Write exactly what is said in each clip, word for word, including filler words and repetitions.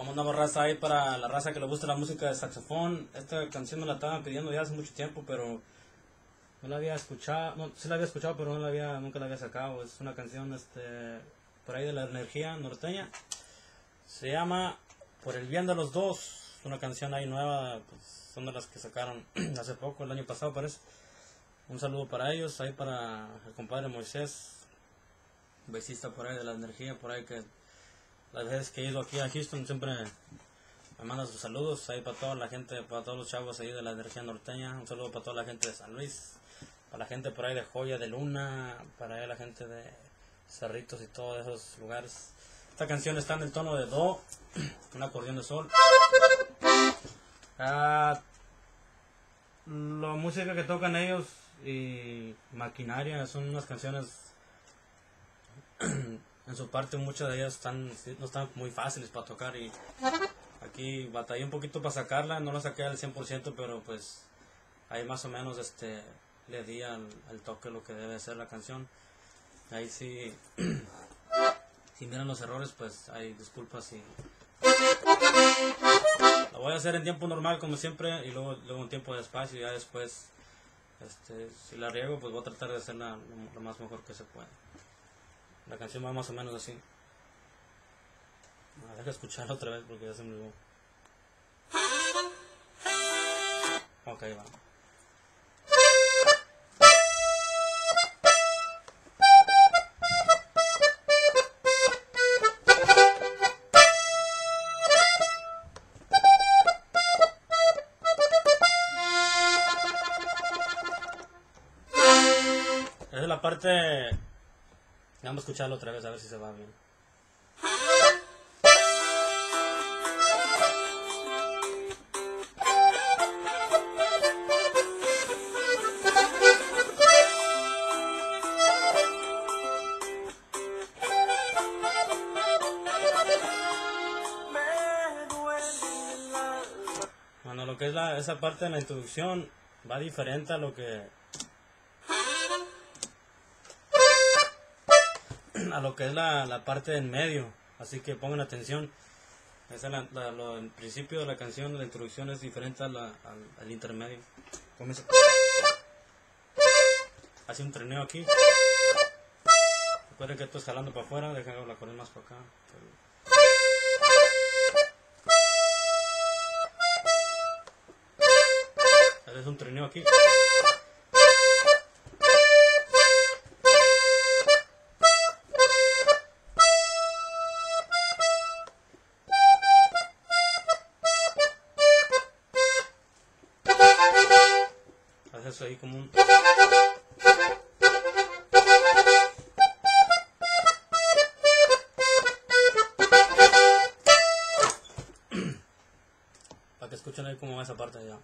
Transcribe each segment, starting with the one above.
Como una raza ahí para la raza que le gusta la música de saxofón. Esta canción me la estaban pidiendo ya hace mucho tiempo, pero no la había escuchado. No, sí la había escuchado, pero no la había, nunca la había sacado. Es una canción este, por ahí de la energía norteña. Se llama Por el bien de los dos. Es una canción ahí nueva, pues, son de las que sacaron hace poco, el año pasado parece. Un saludo para ellos, ahí para el compadre Moisés, bassista por ahí de la energía, por ahí que las veces que he ido aquí a Houston siempre me manda sus saludos ahí para toda la gente, para todos los chavos ahí de la energía norteña. Un saludo para toda la gente de San Luis, para la gente por ahí de Joya de Luna, para ahí la gente de Cerritos y todos esos lugares. Esta canción está en el tono de do, un acordeón de sol. Ah, la música que tocan ellos y maquinaria son unas canciones, en su parte muchas de ellas están, no están muy fáciles para tocar, y aquí batallé un poquito para sacarla, no la saqué al cien por ciento, pero pues ahí más o menos este le di al, al toque lo que debe ser la canción. Ahí sí, si miran los errores, pues hay disculpas, y lo voy a hacer en tiempo normal como siempre, y luego, luego un tiempo despacio, y ya después este, si la riego, pues voy a tratar de hacerla lo, lo más mejor que se pueda. La canción va más o menos así. Ah, deja escucharla otra vez porque ya se me olvidó. Ok, va. Esa es la parte. Vamos a escucharlo otra vez a ver si se va bien. Bueno, lo que es la, esa parte de la introducción va diferente a lo que a lo que es la, la parte en medio, así que pongan atención. Esa es la, la, lo, el principio de la canción, la introducción es diferente a la, al, al intermedio. Comienza. Hace un trineo aquí. Recuerden que esto es jalando para afuera, déjenme la correr más para acá. Hace un trineo aquí. Eso ahí como un... para que escuchen ahí cómo va esa parte allá.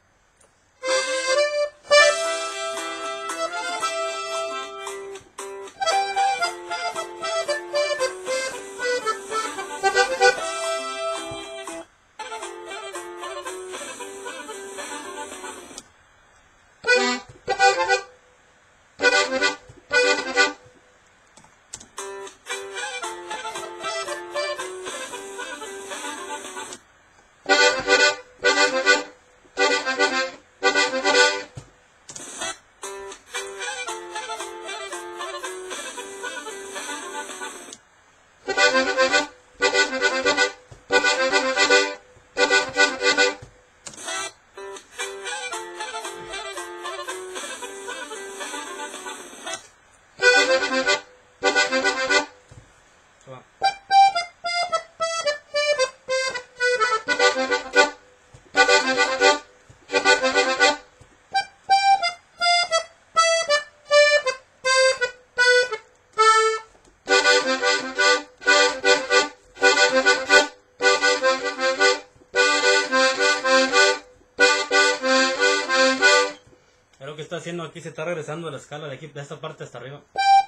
Lo que está haciendo aquí, se está regresando a la escala de aquí, de esta parte hasta arriba.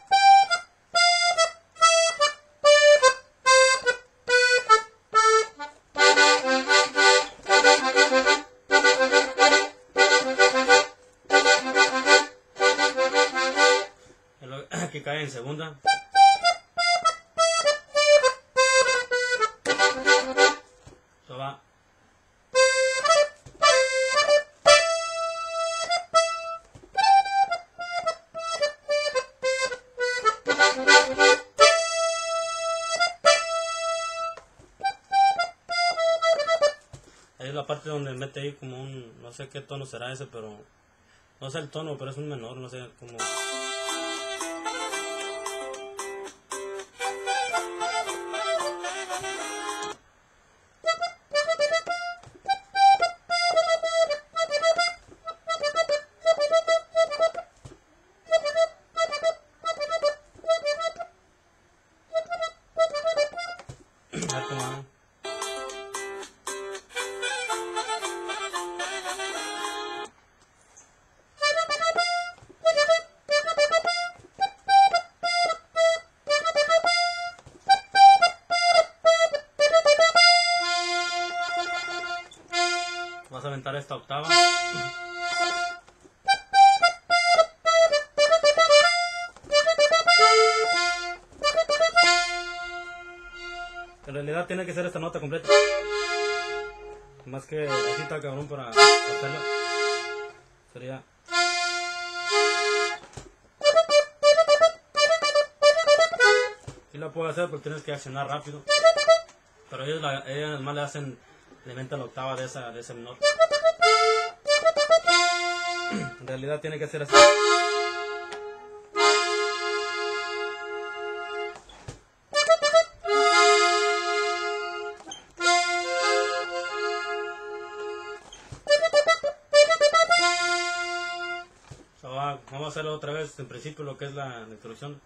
Aquí cae en segunda. es la parte donde mete ahí como un, no sé qué tono será ese, pero no sé el tono, pero es un menor, no sé cómo. A ver cómo va. Vas a aventar esta octava. En realidad tiene que ser esta nota completa. Más que así está cabrón para hacerla. Sería. Sí la puedo hacer, pero tienes que accionar rápido. Pero ellos, la, ellos además le hacen, le inventan la octava de, esa, de ese menor. En realidad tiene que ser así. So, va, vamos a hacerlo otra vez en principio lo que es la, la introducción.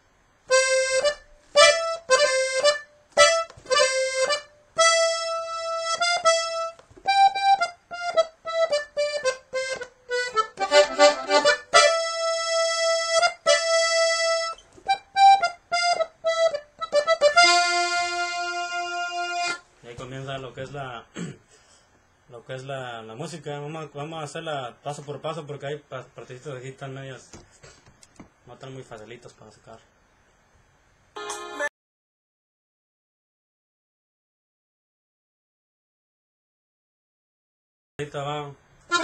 Comienza lo que es la lo que es la, la música. Vamos, vamos a hacerla paso por paso porque hay partecitas aquí están medias, no están muy facilitas para sacar. Ahorita va.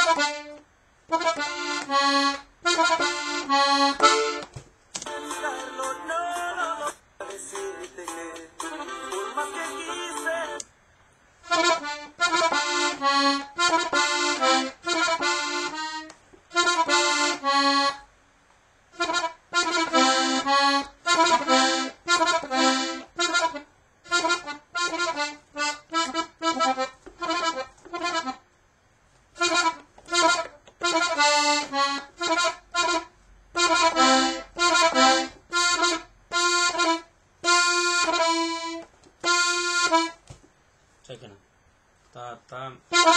Chequen. Ta, ta.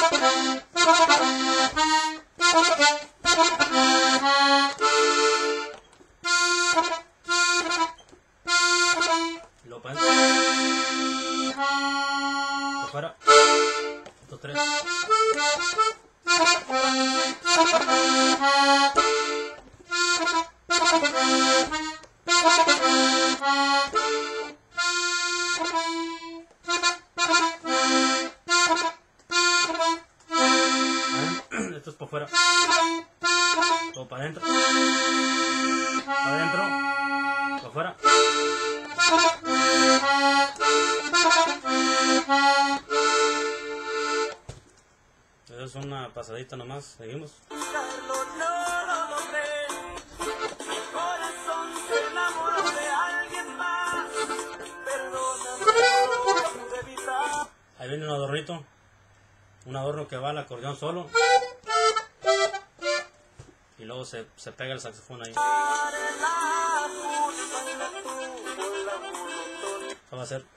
Lo para afuera. Dos, tres. Esto es por fuera. Todo para adentro. Para adentro. Para afuera. Eso es una pasadita nomás. Seguimos. Ahí viene un adornito. Un adorno que va al acordeón solo. Y luego se, se pega el saxofón ahí. Eso va a ser.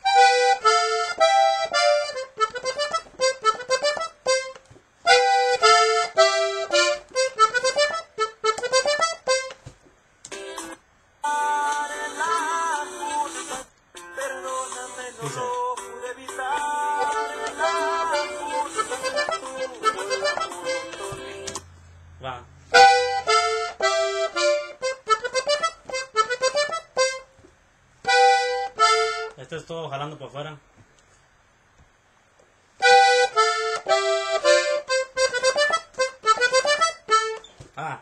Dice. Va. Esto es todo jalando por afuera. Ah.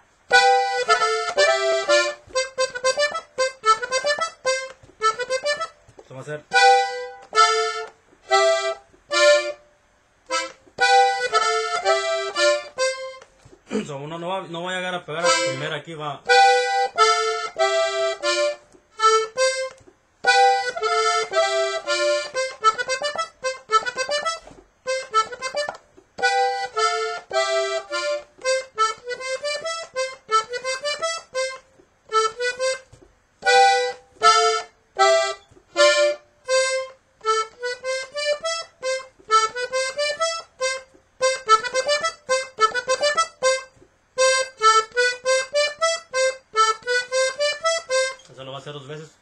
Esto va a ser. so, no, no, va, no voy a llegar a pegar a la primera, aquí va. Eso lo va a hacer dos veces.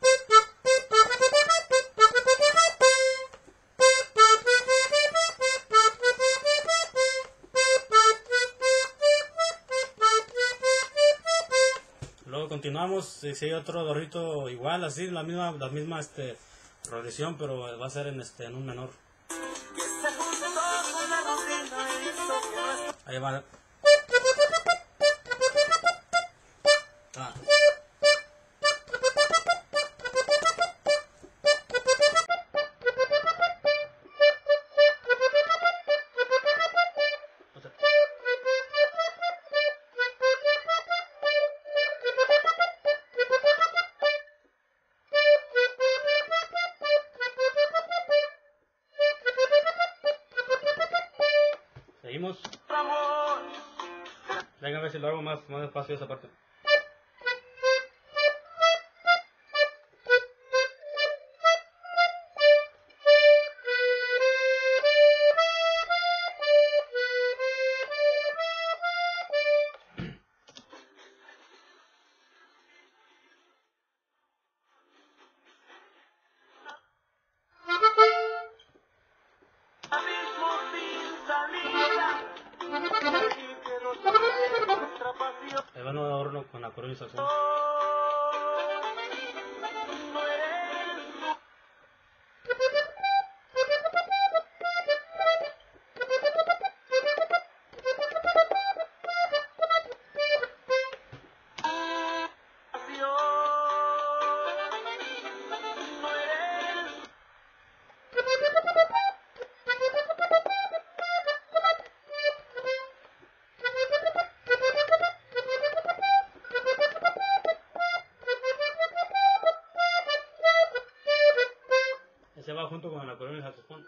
Luego continuamos, si hay otro gorrito igual, así, la misma, la misma este, progresión, pero va a ser en, este, en un menor. Ahí va. Ah. Seguimos. Venga a ver si lo hago más, más despacio esa parte. Ahí van a adorno con la coronización. Ese va junto con la corona y el saxofón.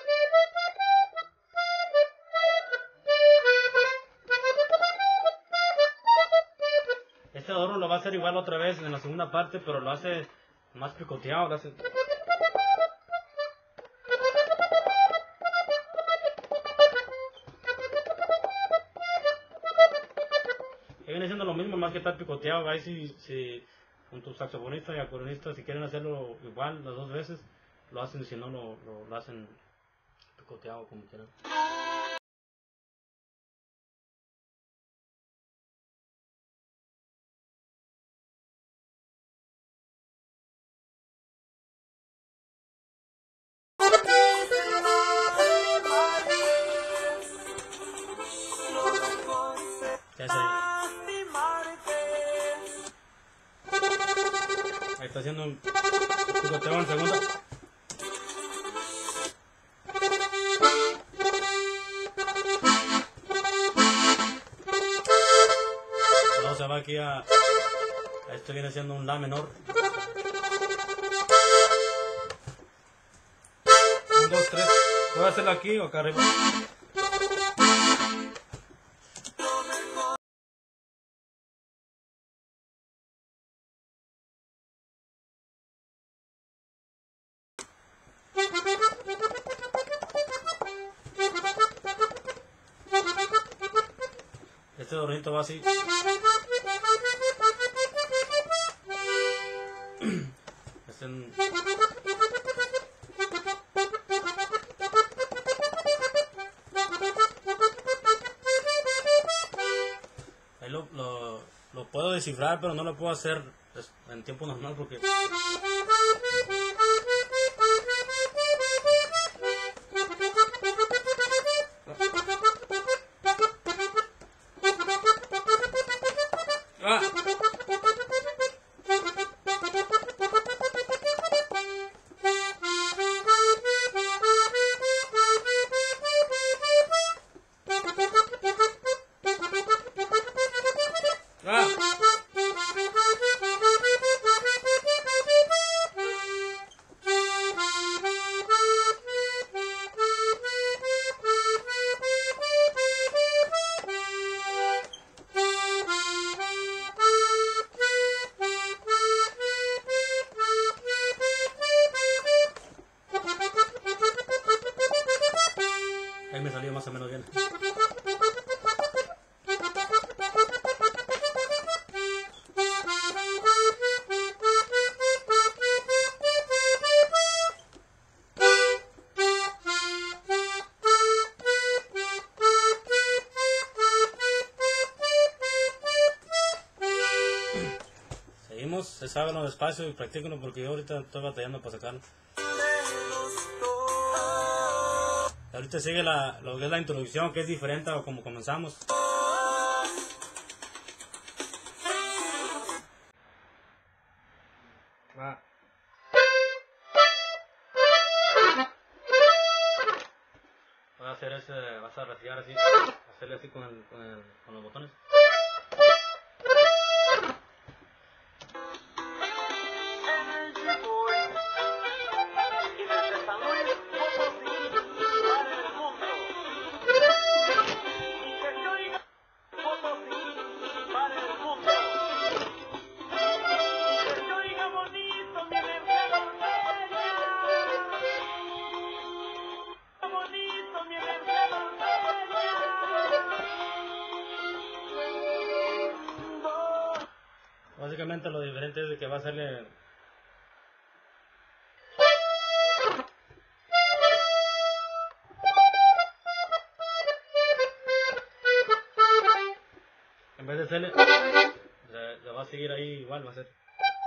Este adorno lo va a hacer igual otra vez en la segunda parte, pero lo hace más picoteado. Lo hace... Que viene siendo lo mismo, más que estar picoteado. Ahí si, si con tu saxofonista y acordeonista, si quieren hacerlo igual las dos veces, lo hacen, si no lo, lo, lo hacen picoteado como quieran. Ya sé. Ahí está haciendo un picoteo en segunda. Luego se va aquí a... a esto viene siendo un La menor. Un, dos, tres. Voy a hacerlo aquí o acá arriba. Este adornito va así. Este en... Ahí lo, lo, lo puedo descifrar, pero no lo puedo hacer en tiempo normal porque... Ah. Ahí me salió más o menos bien. Seguimos, es háganlo despacio y practíquenlo porque yo ahorita estoy batallando para sacarlo. Ahorita sigue la, lo que es la introducción, que es diferente a como comenzamos. Va. Voy a hacer ese, vas a rasgar así, hacerle así con, el, con, el, con los botones. Básicamente lo diferente es de que va a hacerle en vez de hacerle se, se va a seguir ahí igual, va a ser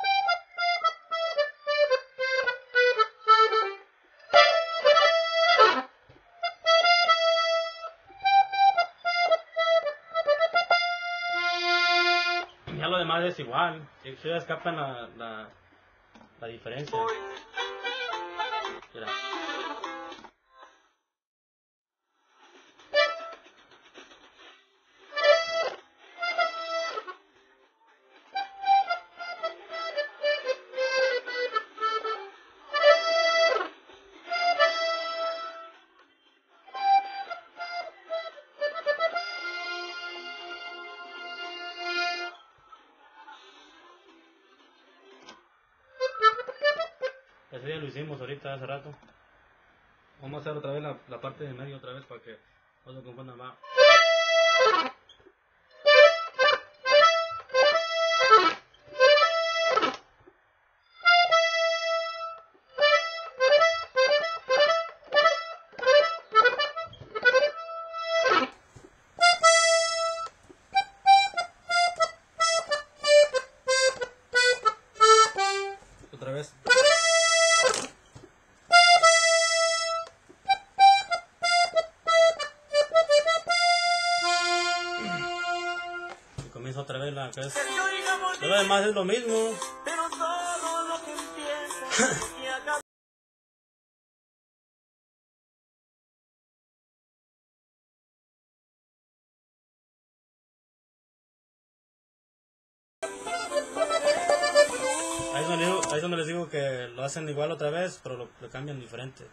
ya lo demás es igual, si se escapan la, la, la diferencia. Mira. Ese ya lo hicimos ahorita hace rato. Vamos a hacer otra vez la, la parte de medio otra vez para que no se confundan más. Otra vez. Y comienza otra vez la que es. Lo demás es lo mismo. Pero todo lo que empieza y acaba. Ahí es donde, digo, ahí es donde les digo que lo hacen igual otra vez, pero lo, lo cambian diferente.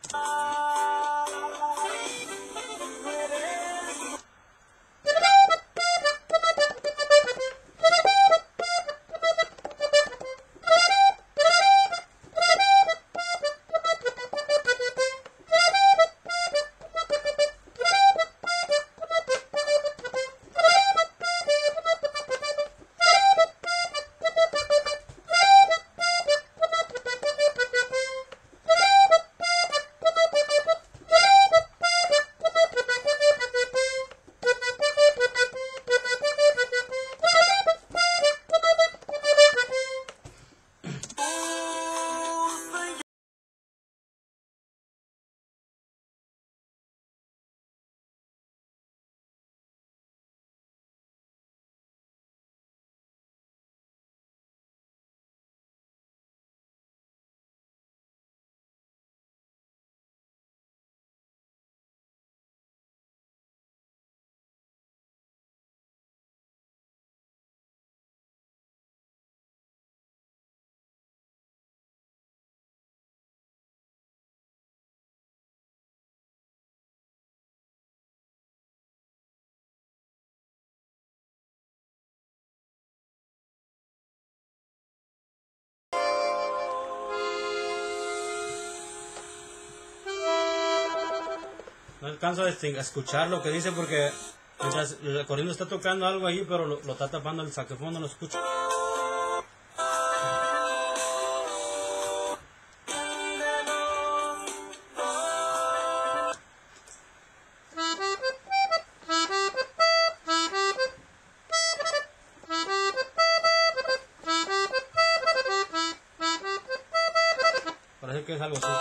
no alcanzo a disting- a escuchar lo que dice porque mientras el corriendo está tocando algo ahí, pero lo, lo está tapando el saxofón, no lo escucho. Parece que es algo así.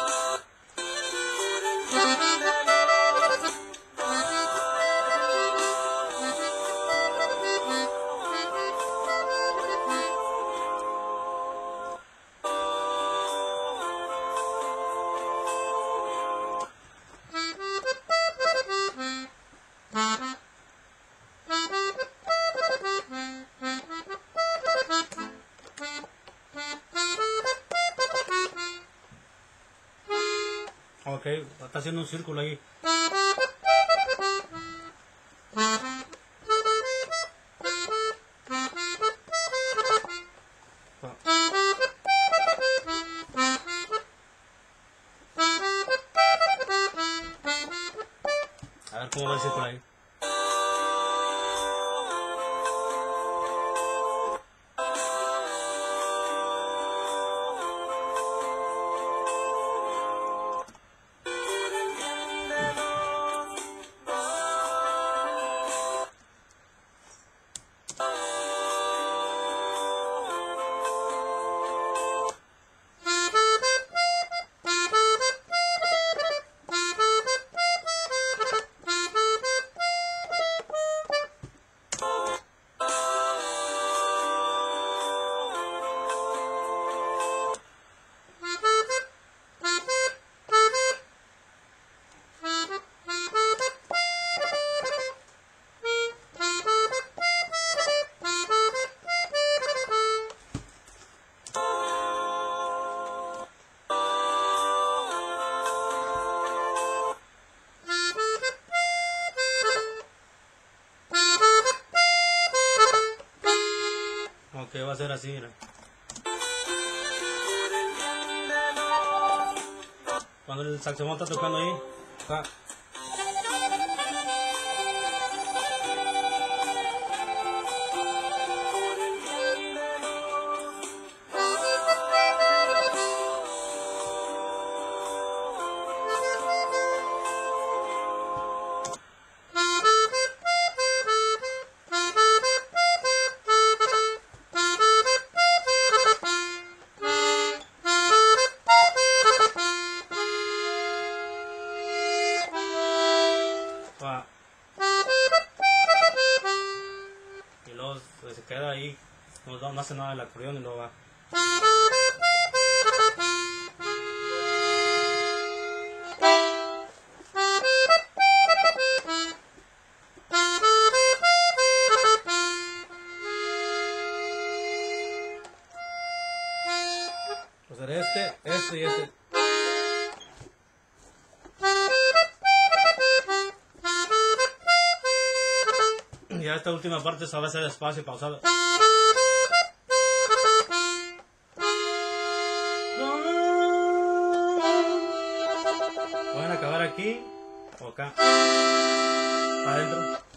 Ok, está haciendo un círculo ahí. A ver cómo va el círculo ahí. Ok, va a ser así, mira. Cuando el saxofón está tocando ahí, está. Va. Y luego pues, se queda ahí, no, no hace nada el acordeón y luego va. Pues era este, este y este. Ya esta última parte se va a hacer despacio y pausada. Pueden acabar aquí o acá. Adentro.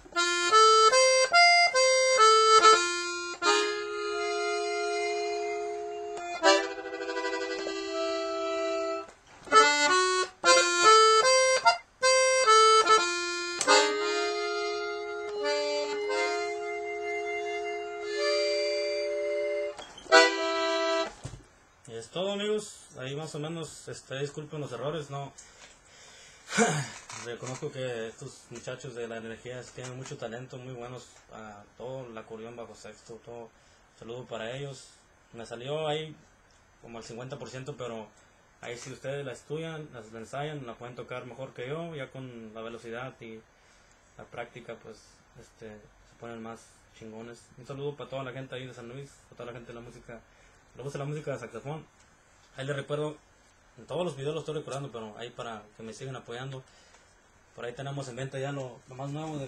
Y es todo, amigos. Ahí más o menos, este, disculpen los errores, no. Reconozco que estos muchachos de la energía tienen mucho talento, muy buenos a todo el acordeón bajo sexto, todo. Saludo para ellos. Me salió ahí como al cincuenta por ciento, pero ahí si ustedes la estudian, las la ensayan, la pueden tocar mejor que yo, ya con la velocidad y la práctica, pues este se ponen más chingones. Un saludo para toda la gente ahí de San Luis, para toda la gente de la música, le gusta la música de saxofón. Ahí les recuerdo, en todos los videos lo estoy recordando, pero ahí para que me sigan apoyando. Por ahí tenemos en venta ya lo, lo más nuevo de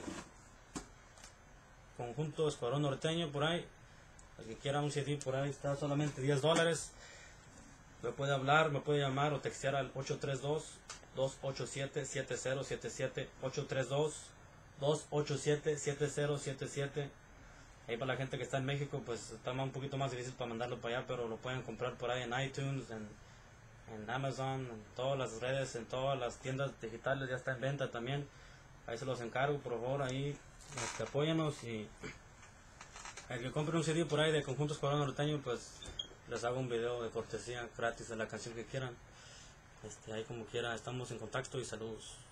Conjunto Escuadrón Norteño, por ahí. El que quiera un C D por ahí está solamente diez dólares. Me puede hablar, me puede llamar o textear al ocho tres dos, dos ocho siete, siete cero siete siete, ocho tres dos, dos ocho siete, siete cero siete siete. Ahí para la gente que está en México, pues está un poquito más difícil para mandarlo para allá, pero lo pueden comprar por ahí en iTunes, en, en Amazon, en todas las redes, en todas las tiendas digitales, ya está en venta también. Ahí se los encargo, por favor, ahí este, apóyanos, y el que compre un C D por ahí de Conjuntos Corona Norteño, pues les hago un video de cortesía gratis de la canción que quieran. Este, ahí como quiera, estamos en contacto y saludos.